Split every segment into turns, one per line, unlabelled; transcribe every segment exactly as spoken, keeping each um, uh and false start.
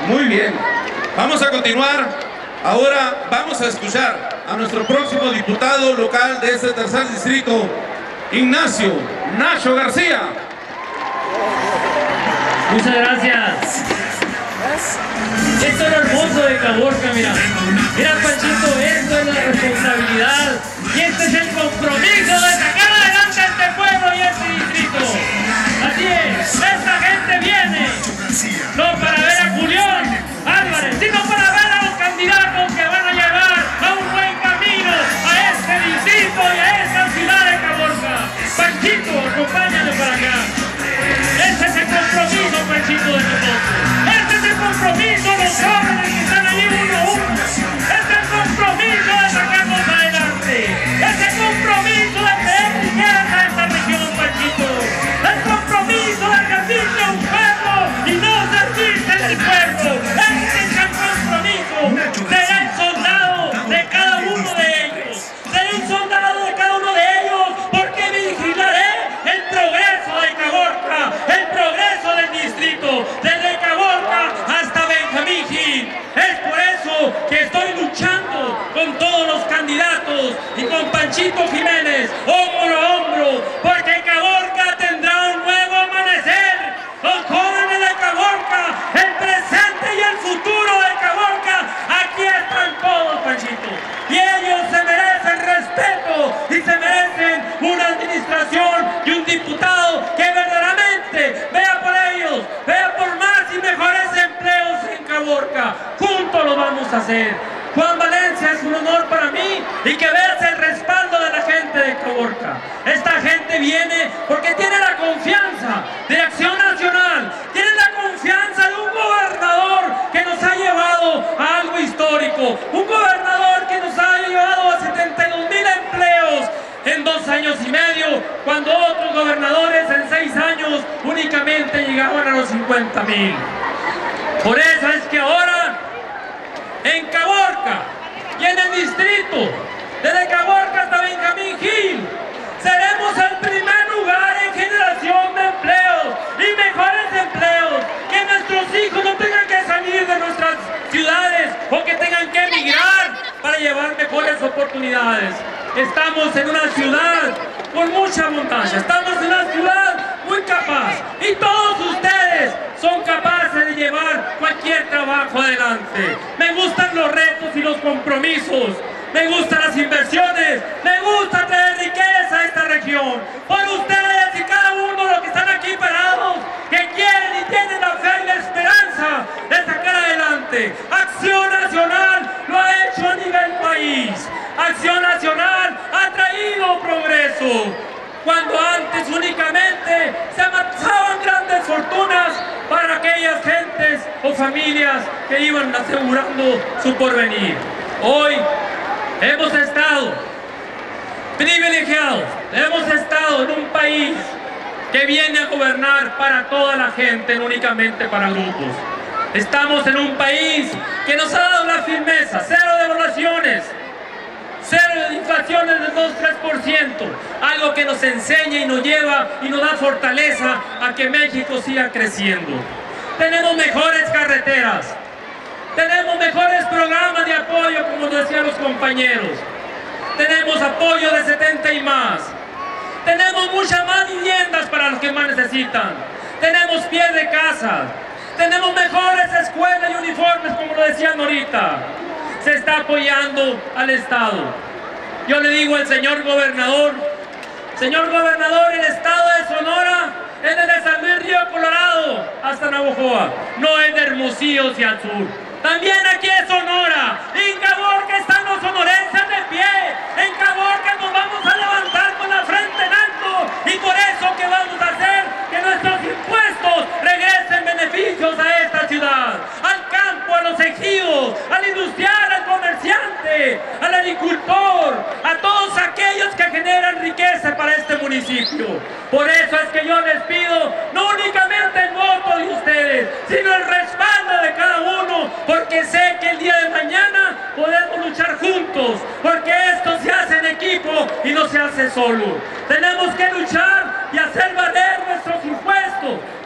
Muy bien. Vamos a continuar. Ahora vamos a escuchar a nuestro próximo diputado local de este tercer distrito, Ignacio Nacho García.
Muchas gracias. Esto es lo hermoso de Caborca, mira. Mira, Panchito, esto es la responsabilidad y este es el compromiso de sacar adelante a este pueblo y a este distrito. Así es, esta gente viene no para ver a Julián Álvarez, sino para ver a los candidatos que van a llevar a un buen camino a este distrito y a esta ciudad de Caborca. Panchito, acompáñame para acá. Este es el compromiso, Panchito, de nosotros. Este es el compromiso de los jóvenes que están allí uno a uno. Este es el compromiso de sacarnos adelante. Este es el compromiso de tener riqueza a esta región, Panchito. El compromiso de servirle a un pueblo y no servirse del pueblo. Este es el compromiso. Será el soldado de cada uno de ellos. Seré un soldado de cada uno de ellos porque vigilaré el progreso de Caborca, el progreso del distrito, desde Caborca hasta Benjamín Gil. Es por eso que estoy luchando con todos los candidatos y con Panchito Jiménez, hombro a hombro, porque Caborca tendrá un nuevo amanecer. Los jóvenes de Caborca, el presente y el futuro de Caborca, aquí están todos, Panchito. Y ellos se merecen respeto y se merecen una administración y un diputado que verdaderamente vea por ellos, vea por más y mejores empleos en Caborca. Juntos lo vamos a hacer. Juan Valencia, es un honor para mí y que veas el respaldo de la gente de Caborca. Esta gente viene porque tiene la confianza de Acción Nacional, tiene la confianza de un gobernador que nos ha llevado a algo histórico, un gobernador que nos ha llevado a setenta y dos mil empleos en dos años y medio, cuando otros gobernadores en seis años únicamente llegaban a los cincuenta mil. Por eso es que ahora en Caborca y en el distrito, desde Caborca hasta Benjamín Gil, seremos el primer lugar en generación de empleos y mejores empleos, que nuestros hijos no tengan que salir de nuestras ciudades o que tengan que emigrar para llevar mejores oportunidades. Estamos en una ciudad con mucha montaña, estamos en una ciudad muy capaz y todos ustedes son capaces de llevar cualquier trabajo adelante. Me gustan los retos y los compromisos, me gustan las inversiones, me gusta traer riqueza a esta región. Por ustedes y cada uno de los que están aquí parados, que quieren y tienen la fe y la esperanza de sacar adelante. Acción Nacional lo ha hecho a nivel país. Acción Nacional ha traído progreso. Cuando antes únicamente se amasaban grandes fortunas para aquellas gentes o familias que iban asegurando su porvenir. Hoy hemos estado privilegiados, hemos estado en un país que viene a gobernar para toda la gente, no únicamente para grupos. Estamos en un país que nos ha dado la firmeza, cero devaluaciones, cero de inflaciones del dos a tres por ciento, algo que nos enseña y nos lleva y nos da fortaleza a que México siga creciendo. Tenemos mejores carreteras, tenemos mejores programas de apoyo, como decían los compañeros, tenemos apoyo de setenta y más, tenemos muchas más viviendas para los que más necesitan, tenemos pies de casa, tenemos mejores escuelas y uniformes, como lo decían ahorita. Se está apoyando al Estado. Yo le digo al señor gobernador, señor gobernador, el Estado de Sonora es desde San Luis Río Colorado hasta Navojoa, no es de Hermosillo hacia el sur. También aquí es Sonora, en Caborca están los sonorenses de pie, en Caborca nos vamos a levantar con la frente en alto y por eso que vamos a hacer que nuestros impuestos regresen beneficios a esta ciudad, al campo, a los ejidos, al industrial, al comerciante, al agricultor, a todos aquellos que generan riqueza para este municipio. Por eso es que yo les pido no únicamente el voto de ustedes, sino el respaldo de cada uno, porque sé que el día de mañana podemos luchar juntos, porque esto se hace en equipo y no se hace solo. Tenemos que luchar y hacer valer nuestros impuestos,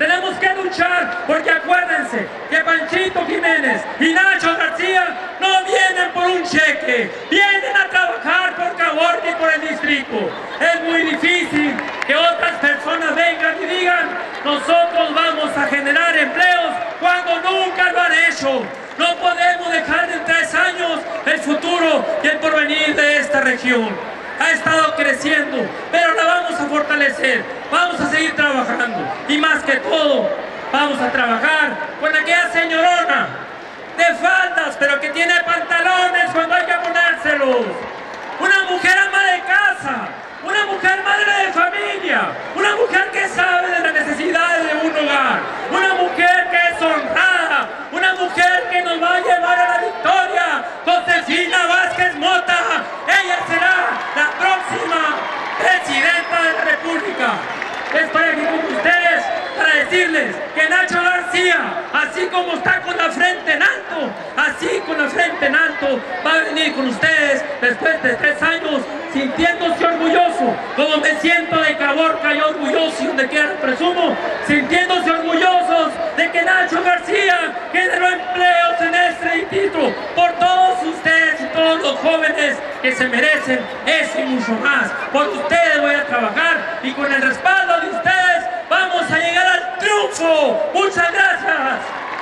Tenemos que luchar, porque acuérdense que Panchito Jiménez y Nacho García no vienen por un cheque, vienen a trabajar por Caborca y por el distrito. Es muy difícil que otras personas vengan y digan, nosotros vamos a generar empleos cuando nunca lo han hecho. No podemos dejar en tres años el futuro y el porvenir de esta región. Ha estado creciendo, pero la vamos a fortalecer, vamos a seguir trabajando y más que todo, vamos a trabajar con aquella señorona de faldas, pero que tiene pantalones cuando hay que ponérselos. Una mujer ama de casa, una mujer madre de familia, una mujer que sabe de las necesidades de un hogar, una mujer que es honrada, una mujer que nos va a llevar a la victoria. Josefina Vázquez Mota, ella será la próxima presidenta de la República. Estoy aquí con ustedes para decirles que Nacho García, así como está con la frente en alto, así con la frente en alto, va a venir con ustedes después de tres años sintiéndose orgulloso, como me siento de Caborca y orgulloso y donde quiera presumo, sintiéndose orgullosos de que Nacho García generó empleos en este distrito por todos ustedes y todos los jóvenes que se merecen eso y mucho más. Por ustedes voy a trabajar y con el respaldo de ustedes vamos a llegar al triunfo. Muchas gracias.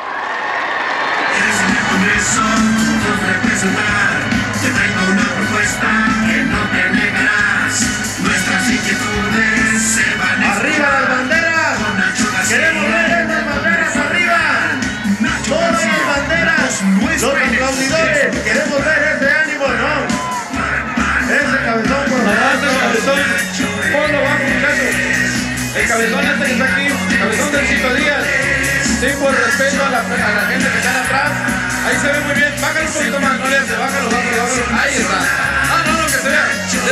En el Congreso nos representar, te traigo una propuesta que no te negarás. Nuestras inquietudes se van a
¡Arriba las banderas! ¡Queremos ver esas banderas arriba! ¡Todas las banderas! ¡Los aplaudidores! ¡Queremos ver ese ánimo, no! Ese cabezón, por favor, ese cabezón. Ponlo bajo, muchachos. El cabezón este que está aquí, el cabezón del Cito Díaz. Sí, por respeto a la, a la gente que está atrás. Ahí se ve muy bien. Bájalo un poquito más, no le hace. Bájalo, bájalo, bájalo. Ahí está. Ah, no, no, que se vea.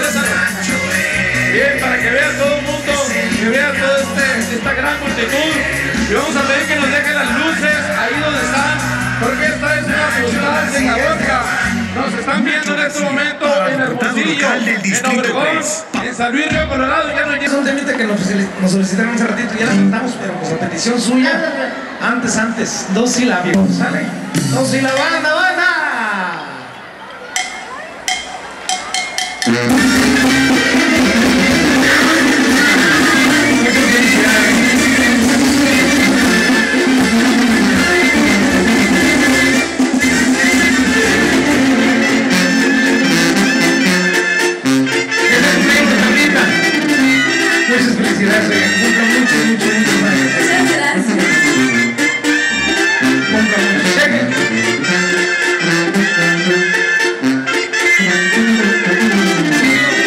Bien, para que vea todo el mundo, que vea toda este, esta gran multitud. Y vamos a pedir que nos dejen las luces ahí donde están, porque esta es una postal de Caborca. Nos están viendo en este momento en Hermosillo, en Obregón, en San Luis Río Colorado. Ya no hay...
Es un temita que nos, nos solicitaron hace ratito y ya la tratamos, pero por petición suya. Antes, antes, dos sílabas. ¿Sale? Dos sílabas, banda, banda. Muchas felicidades, que cumplan mucho, mucho, mucho más.
Muchas gracias.
Cumplan mucho. Cheque.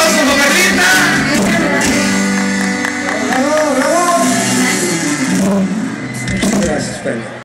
aplauso con Carlita. Bravo, bravo. Muchas gracias, Pedro.